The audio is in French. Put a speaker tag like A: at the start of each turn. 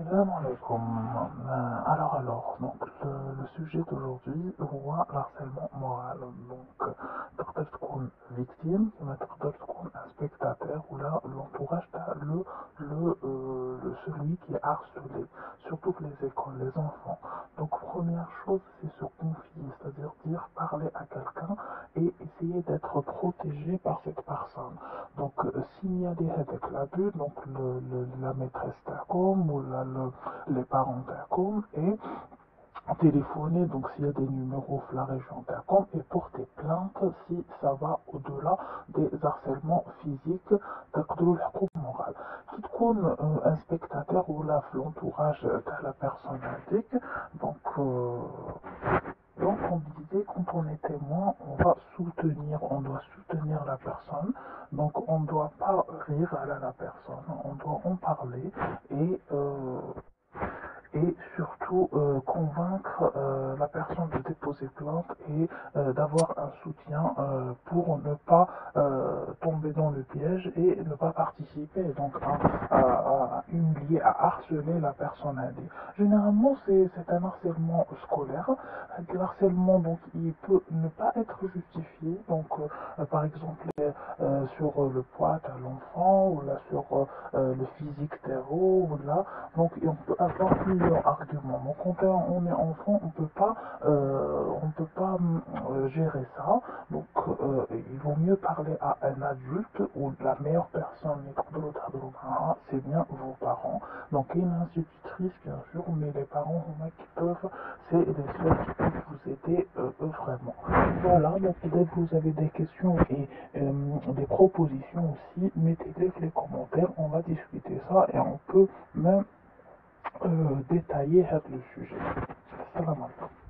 A: Salam alaikum. Donc le sujet d'aujourd'hui هو l'harcèlement moral. Donc تقدر تكون victime كما تقدر تكون un spectateur ou là l'entourage تاع celui qui est harcelé, surtout que les écoles, les enfants. Donc première chose, c'est se confier, c'est-à-dire dire parler à quelqu'un et essayer d'être protégé par cette personne. Donc signaler avec l'abus, donc la maîtresse d'ACOM ou les parents d'ACOM et téléphoner, donc s'il y a des numéros de la région d'ACOM et porter plainte si ça va au-delà des harcèlements physiques تقدروا الحقوق morale. Qui تكون un spectateur ou là l'entourage de la personne indique, donc on disait quand on est témoin, on doit soutenir la personne, donc on ne doit pas rire à la personne, on doit en parler et surtout convaincre la personne de déposer plainte et d'avoir un soutien pour ne pas tomber dans le piège et ne pas participer donc à humilier, à harceler la personne aidée. Généralement, c'est un harcèlement scolaire. Le harcèlement, donc, il peut ne pas être justifié. Donc, par exemple, sur le poids de l'enfant ou là sur le physique terreau ou là. Donc, on peut avoir plusieurs arguments. Donc, quand on est enfant, on peut pas gérer ça. Donc, il vaut mieux parler à un adulte ou la meilleure personne, c'est bien vos parents. Donc, il y a une institutrice, bien sûr, mais les parents, c'est les seuls qui peuvent vous aider vraiment. Voilà, donc dès que vous avez des questions et des propositions aussi, mettez-les dans les commentaires, on va discuter ça et on peut même détailler le sujet. Salam alaikum.